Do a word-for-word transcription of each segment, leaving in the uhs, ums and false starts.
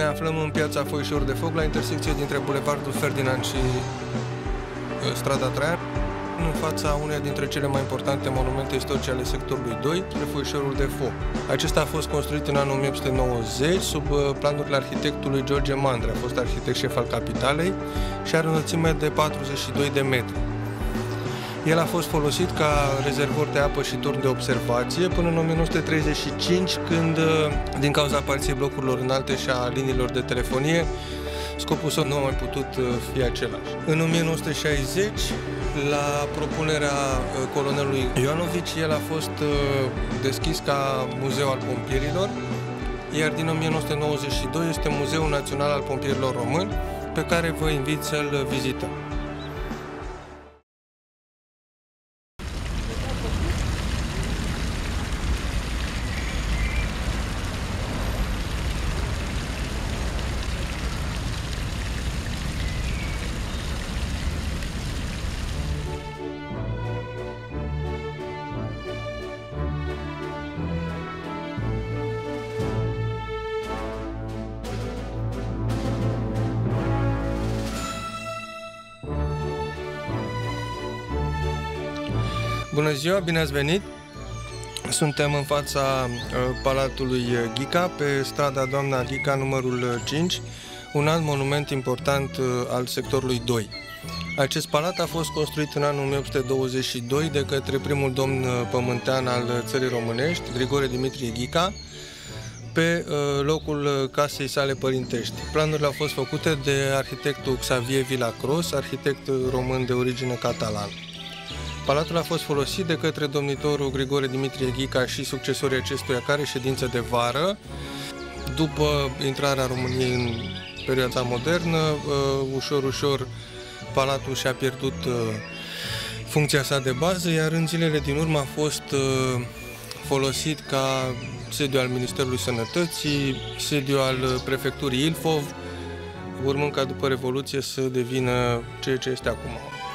Ne aflăm în piața Foișor de Foc, la intersecție dintre Bulevardul Ferdinand și strada Traian, în fața uneia dintre cele mai importante monumente istorice ale sectorului doi, Foișorul de Foc. Acesta a fost construit în anul o mie opt sute nouăzeci sub planurile arhitectului George Mandre, a fost arhitect șef al capitalei și are o înălțime de patruzeci și doi de metri. El a fost folosit ca rezervor de apă și turn de observație până în o mie nouă sute treizeci și cinci, când, din cauza apariției blocurilor înalte și a liniilor de telefonie, scopul său nu a mai putut fi același. În o mie nouă sute șaizeci, la propunerea colonelului Ioanovici, el a fost deschis ca muzeu al pompierilor, iar din o mie nouă sute nouăzeci și doi este Muzeul Național al Pompierilor Români, pe care vă invit să-l vizităm. Bună ziua, bine ați venit! Suntem în fața Palatului Ghica, pe strada Doamna Ghica, numărul cinci, un alt monument important al sectorului doi. Acest palat a fost construit în anul o mie opt sute douăzeci și doi de către primul domn pământean al țării românești, Grigore Dimitrie Ghica, pe locul casei sale părintești. Planurile au fost făcute de arhitectul Xavier Villacros, arhitect român de origine catalană. Palatul a fost folosit de către domnitorul Grigore Dimitrie Ghica și succesorii acestuia ca reședință de vară. După intrarea României în perioada modernă, ușor, ușor, palatul și-a pierdut funcția sa de bază, iar în zilele din urmă a fost folosit ca sediu al Ministerului Sănătății, sediu al prefecturii Ilfov, urmând ca după Revoluție să devină ceea ce este acum.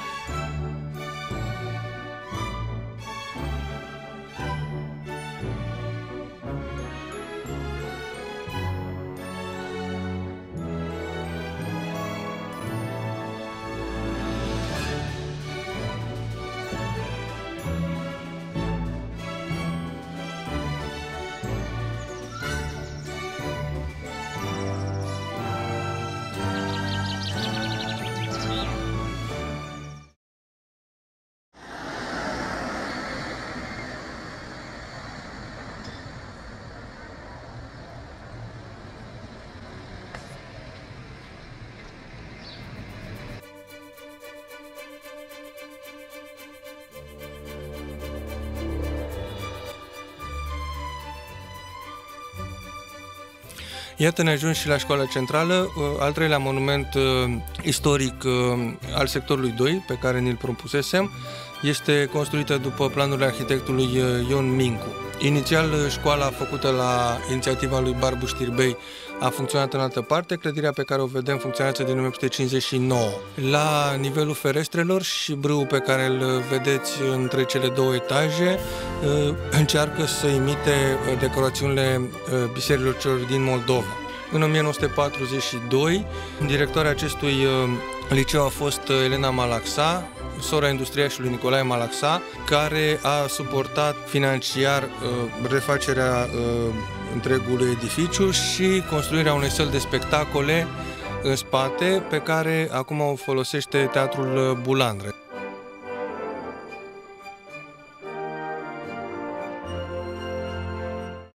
Iată, ne ajung și la Școala Centrală, al treilea monument istoric al sectorului doi, pe care ni-l propusesem. Este construită după planurile arhitectului Ion Mincu. Inițial, școala făcută la inițiativa lui Barbu Știrbei a funcționat în altă parte. Clădirea pe care o vedem funcționează din o mie opt sute cincizeci și nouă. La nivelul ferestrelor și brâul pe care îl vedeți între cele două etaje încearcă să imite decorațiunile bisericilor celor din Moldova. În o mie nouă sute patruzeci și doi, directoarea acestui liceu a fost Elena Malaxa, sora industriașului Nicolae Malaxa, care a suportat financiar uh, refacerea uh, întregului edificiu și construirea unei săli de spectacole în spate, pe care acum o folosește Teatrul Bulandre.